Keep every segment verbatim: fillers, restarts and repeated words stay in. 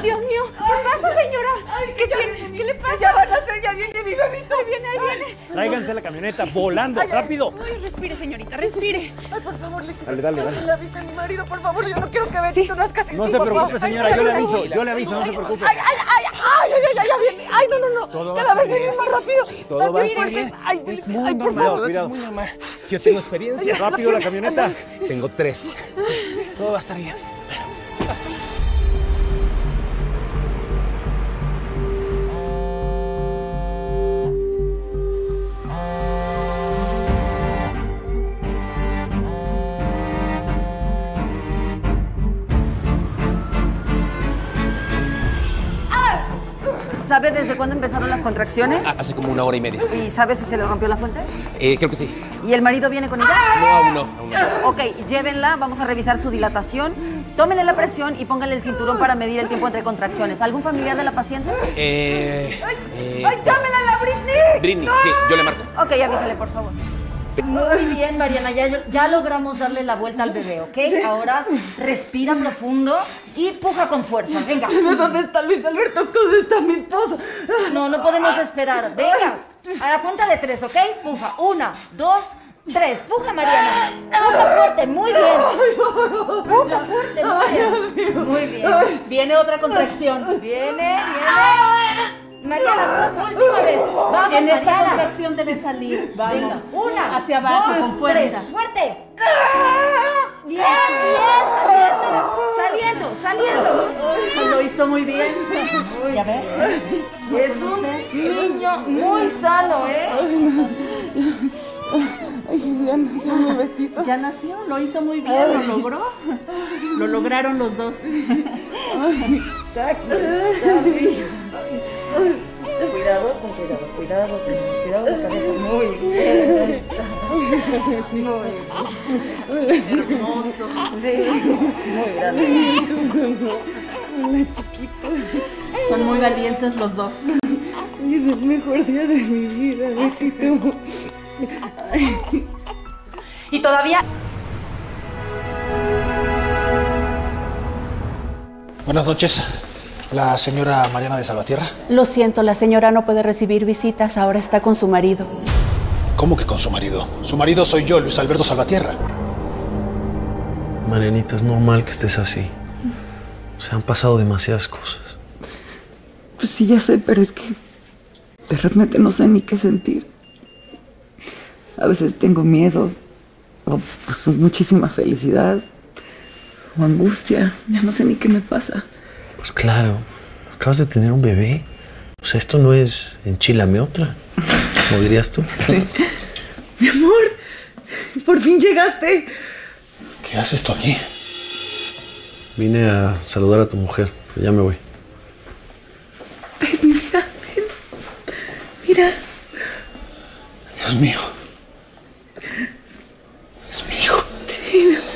Dios mío, ¿qué pasa, señora? Ay, ¿Qué tiene? ¿Qué le pasa? Ya van a ser, ya viene mi bebito. Ahí viene, ahí viene. Tráiganse la camioneta, volando, ay, rápido. Ay, respire, señorita, respire. Ay, por favor, le Dale, dale, dale. Le avisa a mi marido, por favor. Yo no quiero que Betito nazca así. No sí, se por preocupe, favor. señora, Ay, yo le ay, aviso, ay, yo le aviso, no se preocupe. Ay, ay, ay, ay, ay, ay, ya viene. Ay, no, no, no. Todo va a Cada vez estar viene bien. más rápido. Sí, todo va a estar bien. Ay, Es ay, muy por normal, favor. cuidado. Es muy normal. Yo tengo experiencia. Rápido la camioneta. Tengo tres. Todo va a estar bien. ¿Sabe desde cuándo empezaron las contracciones? Hace como una hora y media. ¿Y sabe si se le rompió la fuente? Eh, creo que sí. ¿Y el marido viene con ella? No, aún no. Aún no. Ok, llévenla, vamos a revisar su dilatación. Tómenle la presión y pónganle el cinturón para medir el tiempo entre contracciones. ¿Algún familiar de la paciente? Eh, eh, ¡Ay, llámela a la Britney! Britney, sí, yo le marco. Ok, avísale, por favor. Muy bien, Mariana, ya, ya logramos darle la vuelta al bebé, ¿ok? Ahora respira profundo y puja con fuerza, venga. ¿Dónde está Luis Alberto? ¿Dónde está mi esposo? No, no podemos esperar, venga. A la cuenta de tres, ¿ok? Puja, una, dos, tres. Puja, Mariana. Puja fuerte, muy bien. Puja fuerte, muy bien. Muy bien. Viene otra contracción. Viene, viene. Mariana, última vez. Vamos, En esta Mariana. contracción debe salir. Vamos. Venga, una, hacia abajo, dos, con fuerza. tres. ¡Fuerte! Bien, bien, saliendo, saliendo, saliendo. Lo hizo muy bien. Ya ves. Es un niño muy sano, ¿eh? Ay, ya nació mi Betito. Ya nació, lo hizo muy bien, lo logró. Lo lograron los dos. Está aquí, está bien. Cuidado, con cuidado, cuidado, cuidado con la cabeza. Muy bien. Muy bien. Hermoso. Sí, muy grande. Hola, chiquito. Son muy valientes los dos. Es el mejor día de mi vida, Betito. Y todavía... Buenas noches. ¿La señora Mariana de Salvatierra? Lo siento, la señora no puede recibir visitas, ahora está con su marido. ¿Cómo que con su marido? Su marido soy yo, Luis Alberto Salvatierra. Marianita, es normal que estés así. Se han pasado demasiadas cosas. Pues sí, ya sé, pero es que de repente no sé ni qué sentir. A veces tengo miedo, o pues muchísima felicidad, o angustia. Ya no sé ni qué me pasa. Pues claro, acabas de tener un bebé. O sea, esto no es enchilame otra, como dirías tú. Mi amor, por fin llegaste. ¿Qué haces tú aquí? Vine a saludar a tu mujer, pero ya me voy. Ven, mi vida, ven. Mira. Dios mío. Es mi hijo. Sí, mi amor.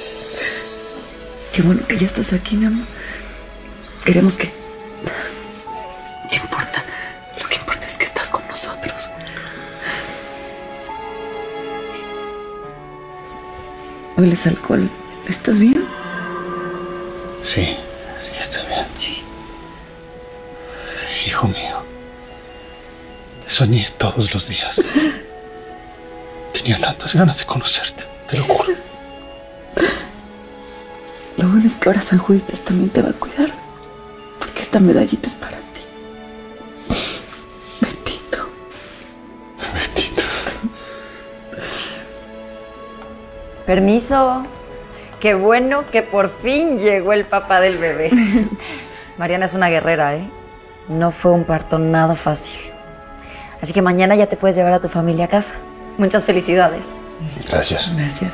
Qué bueno que ya estás aquí, mi amor. Queremos que... ¿Qué importa? Lo que importa es que estás con nosotros. ¿Hueles alcohol? ¿Estás bien? Sí, sí, estoy bien. Sí. Hijo mío. Te soñé todos los días. Tenía tantas ganas de conocerte, te lo juro. Lo bueno es que ahora San Juditas también te va a cuidar. Porque esta medallita es para ti. Betito. Betito. Permiso. Qué bueno que por fin llegó el papá del bebé. Mariana es una guerrera, ¿eh? No fue un parto nada fácil. Así que mañana ya te puedes llevar a tu familia a casa. Muchas felicidades. Gracias. Gracias.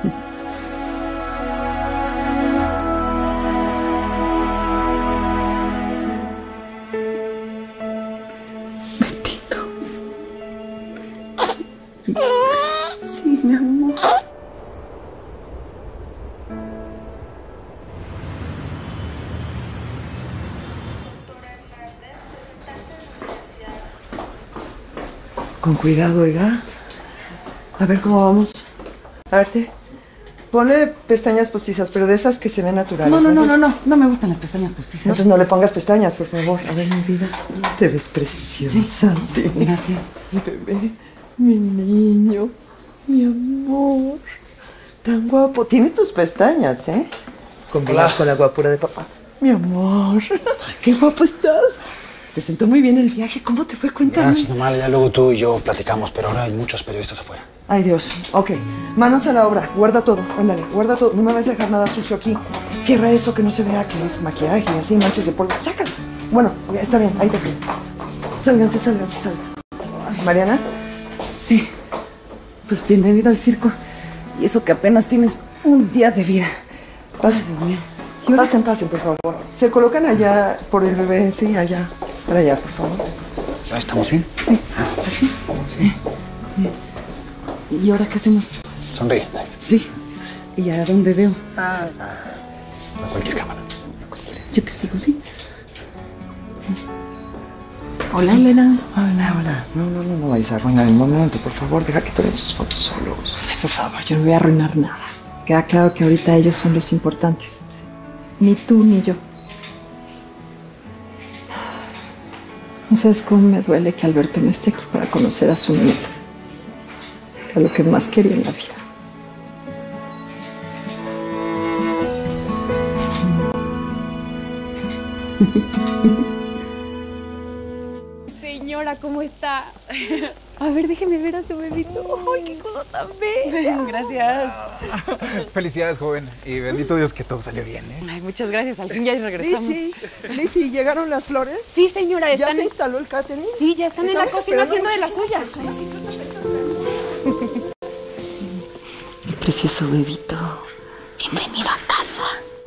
Betito. Sí, mi amor. Con cuidado, oiga. A ver cómo vamos. A verte. Ponle pestañas postizas, pero de esas que se ven naturales. No, no, no, Esas- no, no, no me gustan las pestañas postizas. Entonces no le pongas pestañas, por favor. A ver, mi vida. Te ves preciosa. Sí. Gracias. Mi bebé, mi niño, mi amor. Tan guapo. Tiene tus pestañas, ¿eh? Combinas Hola. con la guapura de papá. Mi amor, qué guapo estás. Te sentó muy bien el viaje. ¿Cómo te fue? Cuéntame. Gracias, normal. Ya luego tú y yo platicamos, pero ahora hay muchos periodistas afuera. Ay, Dios. Ok. Manos a la obra. Guarda todo. Ándale, guarda todo. No me vas a dejar nada sucio aquí. Cierra eso, que no se vea que es maquillaje y así, manches de polvo. Sácalo. Bueno, ok, está bien. Ahí te quedo. Sálganse, sálganse, salgan. Mariana. Sí. Pues bienvenido al circo. Y eso que apenas tienes un día de vida. Pasen. Pasen, pasen, por favor. Se colocan allá por el bebé. Sí, allá. Para allá, por favor. ¿Ya estamos bien? Sí. ¿Así? Sí. ¿Y ahora qué hacemos? Sonríe. Sí. ¿Y a dónde veo? A cualquier cámara. Yo te sigo, ¿sí? Hola, Elena. Hola, hola. No, no, no, no vayas a arruinar el momento, por favor. Deja que tomen sus fotos solos. Ay, por favor, yo no voy a arruinar nada. Queda claro que ahorita ellos son los importantes. Ni tú ni yo. No sabes cómo me duele que Alberto no esté aquí para conocer a su nieta. Era lo que más quería en la vida. Señora, ¿cómo está? A ver, déjeme ver a su bebito. ¡Ay, qué cosa tan bella! Gracias. Felicidades, joven. Y bendito Dios que todo salió bien, ¿eh? Ay, muchas gracias. Al fin ya regresamos. Lizzy, Lizzy, ¿llegaron las flores? Sí, señora, ¿Ya están... se instaló el catering? Sí, ya están en la Estamos cocina esperando haciendo de las muchísimas suyas. Mi precioso bebito. Bienvenido a casa.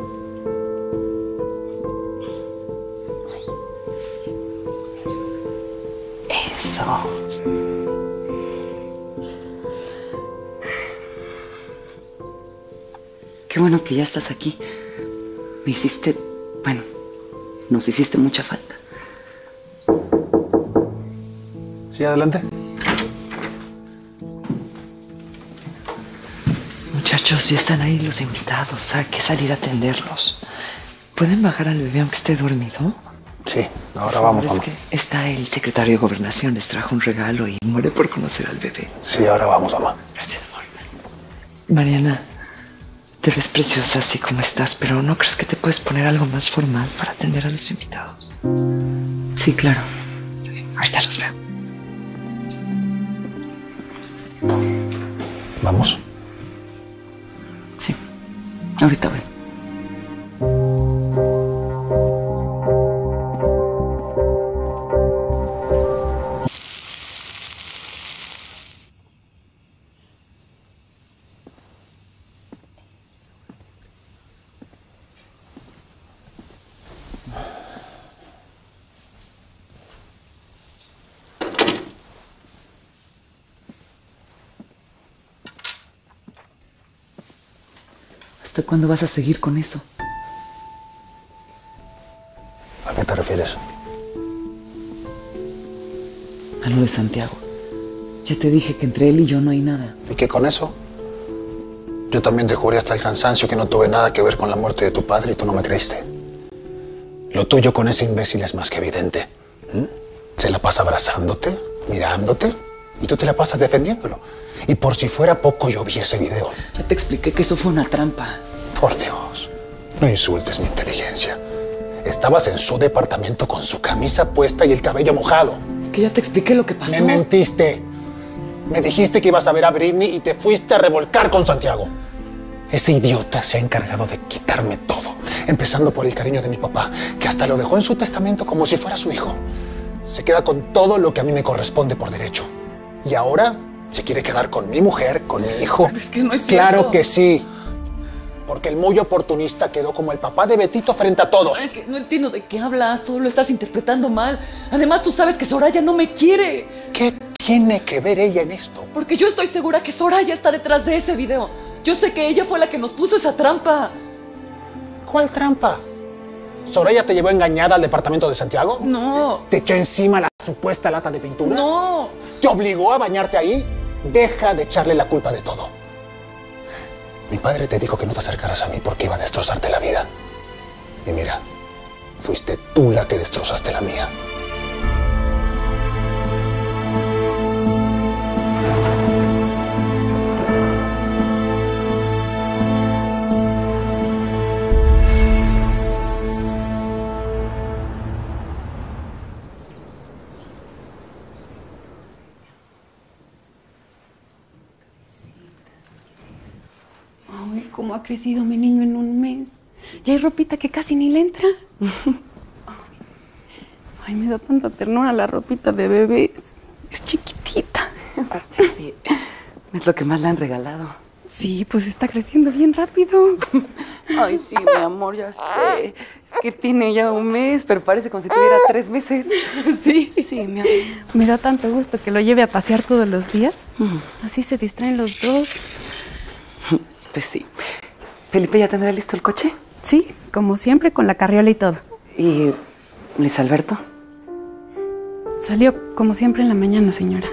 Eso. Qué bueno que ya estás aquí. Me hiciste, bueno, nos hiciste mucha falta. Sí, adelante. Muchachos, ya están ahí los invitados. Hay que salir a atenderlos. ¿Pueden bajar al bebé aunque esté dormido? Sí, ahora vamos, Es mamá. que está el secretario de Gobernación, les trajo un regalo y muere por conocer al bebé. Sí, ahora vamos, mamá. Gracias, amor. Mariana, te ves preciosa así como estás, pero ¿no crees que te puedes poner algo más formal para atender a los invitados? Sí, claro. Sí, ahorita los veo. ¿Vamos? Sí. Ahorita voy. ¿Hasta cuándo vas a seguir con eso? ¿A qué te refieres? A lo de Santiago. Ya te dije que entre él y yo no hay nada. ¿Y qué con eso? Yo también te juré hasta el cansancio que no tuve nada que ver con la muerte de tu padre y tú no me creíste. Lo tuyo con ese imbécil es más que evidente. ¿Mm? Se la pasa abrazándote, mirándote, y tú te la pasas defendiéndolo. Y por si fuera poco, yo vi ese video. Ya te expliqué que eso fue una trampa. Por Dios, no insultes mi inteligencia. Estabas en su departamento con su camisa puesta y el cabello mojado. Que ya te expliqué lo que pasó. Me mentiste. Me dijiste que ibas a ver a Britney y te fuiste a revolcar con Santiago. Ese idiota se ha encargado de quitarme todo, empezando por el cariño de mi papá, que hasta lo dejó en su testamento como si fuera su hijo. Se queda con todo lo que a mí me corresponde por derecho. Y ahora se quiere quedar con mi mujer, con mi hijo. Pero es que no es Claro cierto. que sí. Porque el muy oportunista quedó como el papá de Betito frente a todos. Es que no entiendo de qué hablas. Todo lo estás interpretando mal. Además, tú sabes que Soraya no me quiere. ¿Qué tiene que ver ella en esto? Porque yo estoy segura que Soraya está detrás de ese video. Yo sé que ella fue la que nos puso esa trampa. ¿Cuál trampa? ¿Soraya te llevó engañada al departamento de Santiago? No. ¿Te echó encima la supuesta lata de pintura? No. ¿Te obligó a bañarte ahí? Deja de echarle la culpa de todo. Mi padre te dijo que no te acercaras a mí porque iba a destrozarte la vida. Y mira, fuiste tú la que destrozaste la mía. Ay, cómo ha crecido mi niño en un mes. Ya hay ropita que casi ni le entra. Ay, me da tanta ternura la ropita de bebé. Es, es chiquitita. Sí, es lo que más le han regalado. Sí, pues está creciendo bien rápido. Ay, sí, mi amor, ya sé. Es que tiene ya un mes, pero parece como si tuviera tres meses. Sí. Sí, mi amor. Me da tanto gusto que lo lleve a pasear todos los días. Así se distraen los dos. Pues sí. ¿Felipe ya tendrá listo el coche? Sí, como siempre, con la carriola y todo. ¿Y Luis Alberto? Salió como siempre en la mañana, señora.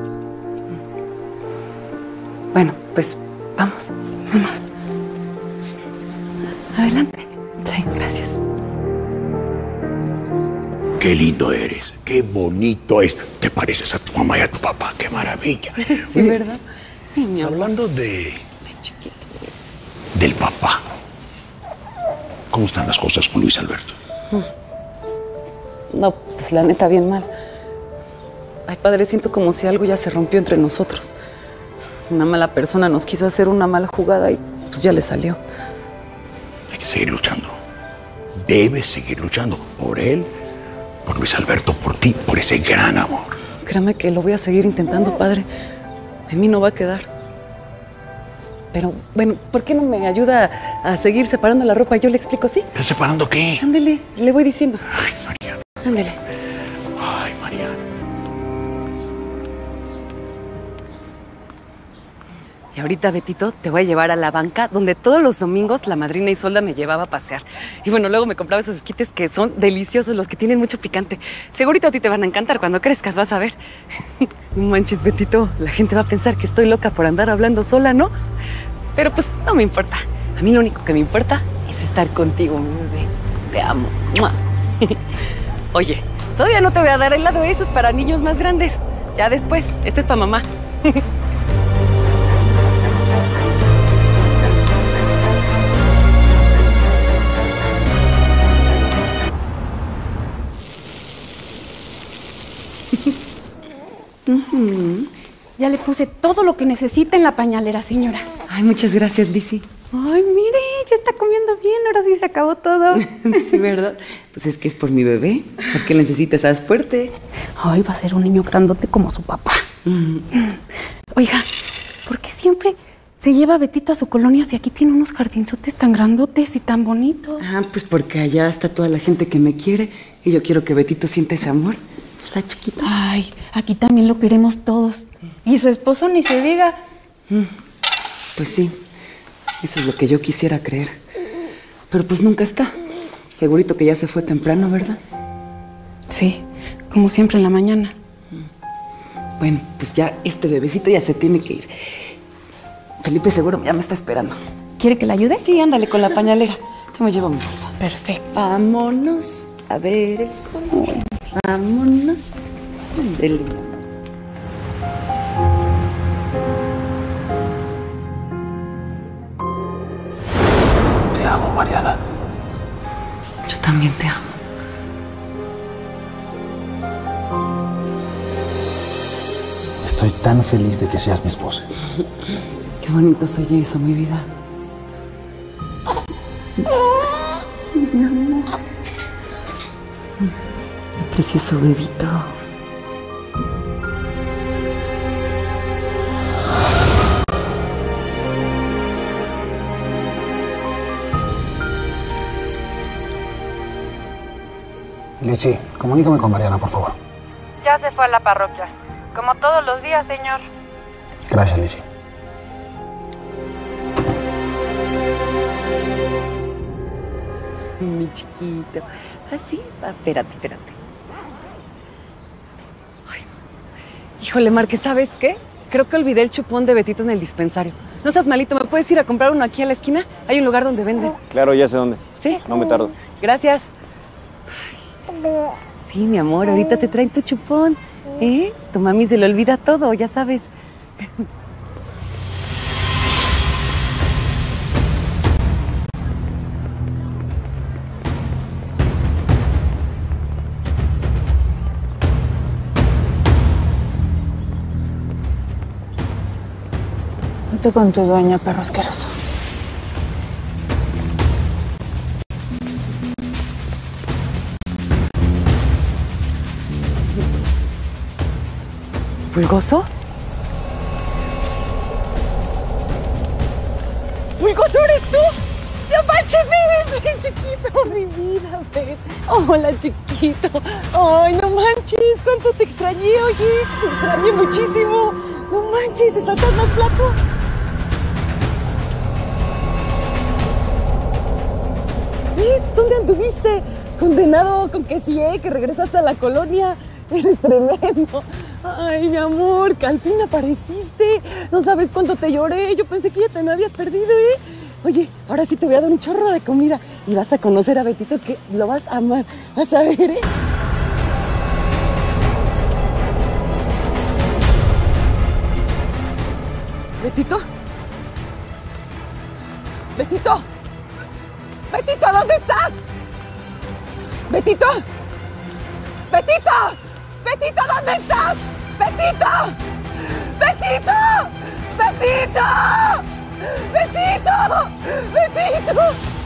Bueno, pues vamos. Vamos. Adelante. Sí, gracias. Qué lindo eres, qué bonito es. Te pareces a tu mamá y a tu papá, qué maravilla. Sí, Oye, ¿verdad? Sí, mi amor. hablando de, De chiquito. del papá, ¿cómo están las cosas con Luis Alberto? No, pues la neta, bien mal. Ay, padre, siento como si algo ya se rompió entre nosotros. Una mala persona nos quiso hacer una mala jugada y pues ya le salió. Hay que seguir luchando. Debes seguir luchando por él, por Luis Alberto, por ti, por ese gran amor. Créame que lo voy a seguir intentando, padre. En mí no va a quedar. Pero, bueno, ¿por qué no me ayuda a seguir separando la ropa? Yo le explico, ¿sí? ¿Estás separando qué? Ándele, le voy diciendo. Ay, Mariana. Ándele. Ay, Mariana. Y ahorita, Betito, te voy a llevar a la banca donde todos los domingos la madrina Isolda me llevaba a pasear. Y bueno, luego me compraba esos esquites que son deliciosos, los que tienen mucho picante. Segurito a ti te van a encantar cuando crezcas, vas a ver. No manches, Betito, la gente va a pensar que estoy loca por andar hablando sola, ¿no? Pero pues no me importa. A mí lo único que me importa es estar contigo, mi bebé. Te amo. ¡Mua! Oye, todavía no te voy a dar helado, eso es para niños más grandes. Ya después, este es para mamá. Ya le puse todo lo que necesita en la pañalera, señora. Ay, muchas gracias, Lizzy. Ay, mire, ya está comiendo bien, ahora sí se acabó todo. Sí, ¿verdad? Pues es que es por mi bebé. ¿Por qué necesitas? ¿Sabes fuerte? Ay, va a ser un niño grandote como su papá. Mm. Oiga, ¿por qué siempre se lleva a Betito a su colonia si aquí tiene unos jardinzotes tan grandotes y tan bonitos? Ah, pues porque allá está toda la gente que me quiere y yo quiero que Betito sienta ese amor. ¿Verdad, chiquito? Ay, aquí también lo queremos todos. Y su esposo ni se diga. Mm. Pues sí, eso es lo que yo quisiera creer. Pero pues nunca está. Segurito que ya se fue temprano, ¿verdad? Sí, como siempre en la mañana. Bueno, pues ya este bebecito ya se tiene que ir. Felipe seguro ya me está esperando. ¿Quiere que le ayude? Sí, ándale con la pañalera. Yo me llevo mi bolsa. Perfecto. Vámonos a ver el sol. Vámonos. Ándale. Te amo, Mariana. Yo también te amo. Estoy tan feliz de que seas mi esposa. Qué bonito se oye eso, mi vida. Sí, mi amor. Mi precioso bebito. Lizzy, comunícame con Mariana, por favor. Ya se fue a la parroquia. Como todos los días, señor. Gracias, Lizzy. Mi chiquito. Así, ah, espérate, espérate. Ay. Híjole, Marque, ¿sabes qué? Creo que olvidé el chupón de Betito en el dispensario. No seas malito, ¿me puedes ir a comprar uno aquí a la esquina? Hay un lugar donde venden. Claro, ya sé dónde. ¿Sí? No me tardo. Gracias. Sí, mi amor, ahorita te traen tu chupón. ¿Eh? Tu mami se le olvida todo, ya sabes. Vete con tu dueña, perro asqueroso. ¿Pulgoso? ¡Pulgoso eres tú! ¡No manches, ven, ven, chiquito! ¡Mi vida, ven! ¡Hola, chiquito! ¡Ay, no manches! ¿Cuánto te extrañé, oye? Te extrañé muchísimo. ¡No manches! ¿Estás más flaco? ¿Eh? ¿Dónde anduviste? Condenado con que sí, eh, que regresaste a la colonia. Eres tremendo. Ay, mi amor, que al fin apareciste. No sabes cuánto te lloré. Yo pensé que ya te me habías perdido, ¿eh? Oye, ahora sí te voy a dar un chorro de comida y vas a conocer a Betito, que lo vas a amar. Vas a ver, ¿eh? ¿Betito? ¿Betito? ¡Betito, ¿dónde estás? ¡Betito! ¡Betito! ¡Betito, ¿dónde estás? ¡Betito! ¡Betito! ¡Betito! ¡Betito! ¡Betito!